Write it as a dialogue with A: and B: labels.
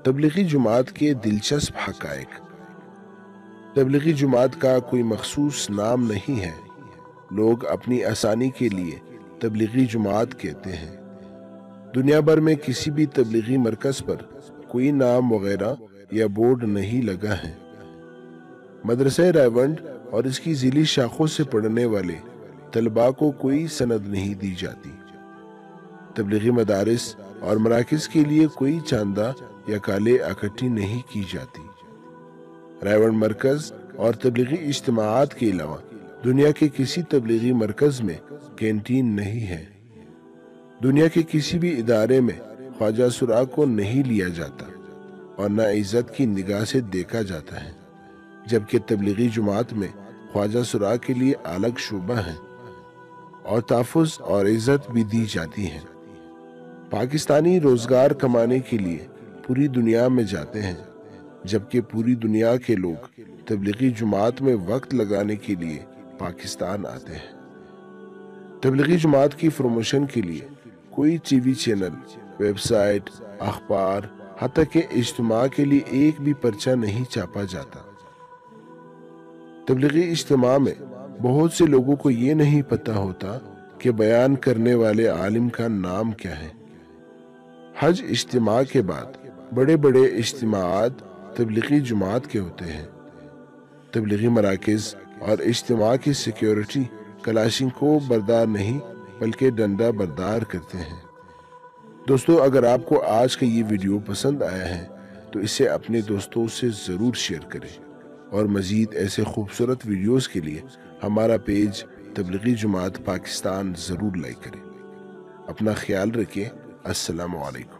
A: تبلیغی جماعت کے دلچسپ حقائق۔ تبلیغی جماعت کا کوئی مخصوص نام نہیں ہے، لوگ اپنی آسانی کے لیے تبلیغی جماعت کہتے ہیں۔ دنیا بھر میں کسی بھی تبلیغی مرکز پر کوئی نام وغیرہ یا بورڈ نہیں لگا ہے۔ مدرسہ رائیونڈ اور اس کی ذیلی شاخوں سے پڑھنے والے طلباء کو کوئی سند نہیں دی جاتی۔ تبلیغی مدارس اور مراکز کے لیے کوئی چاندہ یا کالے اکٹھی نہیں کی جاتی۔ رائیونڈ مرکز اور تبلیغی اجتماعات کے علاوہ دنیا کے کسی تبلیغی مرکز میں کینٹین نہیں ہے۔ دنیا کے کسی بھی ادارے میں خواجہ سراغ کو نہیں لیا جاتا اور نہ عزت کی نگاہ سے دیکھا جاتا ہے، جبکہ تبلیغی جماعت میں خواجہ سراغ کے لیے الگ شعبہ ہے اور تحفظ اور عزت بھی دی جاتی ہے۔ پاکستانی روزگار کمانے کے لیے پوری دنیا میں جاتے ہیں، جبکہ پوری دنیا کے لوگ تبلیغی جماعت میں وقت لگانے کے لیے پاکستان آتے ہیں۔ تبلیغی جماعت کی پروموشن کے لیے کوئی T V channel, website, اخبار، حتیٰ کہ اجتماع کے لیے ایک بھی پرچہ نہیں چھاپا جاتا۔ تبلیغی اجتماع میں بہت سے لوگوں کو یہ نہیں پتہ ہوتا کہ بیان کرنے والے عالم کا نام کیا ہے۔ حج اجتماع کے بعد بڑے بڑے اجتماعات تبلیغی جماعت کے ہوتے ہیں۔ تبلیغی مراکز اور اجتماع کی سیکیورٹی کلاشنکوف بردار نہیں بلکہ ڈنڈا بردار کرتے ہیں۔ دوستو، اگر آپ کو آج کا یہ ویڈیو پسند آیا ہے تو اسے اپنے دوستوں سے ضرور شیئر کریں، اور مزید ایسے خوبصورت ویڈیوز کے لیے ہمارا پیج تبلیغی جماعت پاکستان ضرور لائک کریں۔ اپنا خیال رکھیں۔ السلام علیکم۔